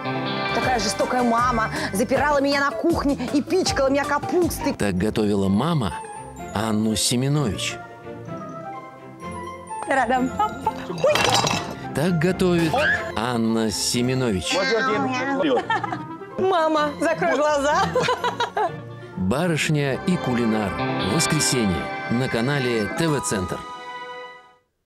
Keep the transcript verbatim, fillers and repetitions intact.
Такая жестокая мама запирала меня на кухне и пичкала меня капустой. Так готовила мама Анну Семенович. Рядом. Так готовит Анна Семенович. Мама, закрой глаза. Барышня и кулинар. Воскресенье на канале ТВ-центр.